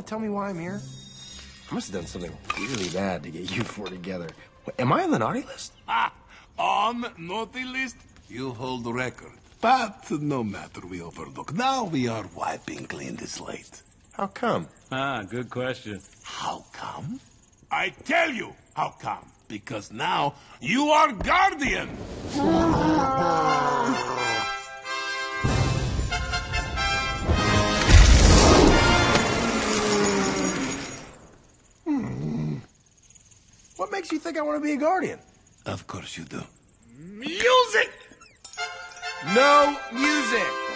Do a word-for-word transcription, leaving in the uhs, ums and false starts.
tell me why I'm here? I must have done something really bad to get you four together. Am I on the naughty list? Ah, on naughty list? You hold the record. But no matter, we overlook. Now we are wiping clean the slate. How come? Ah, good question. How come? I tell you how come. Because now you are Guardian. Hmm. What makes you think I want to be a Guardian? Of course you do. Music! No music!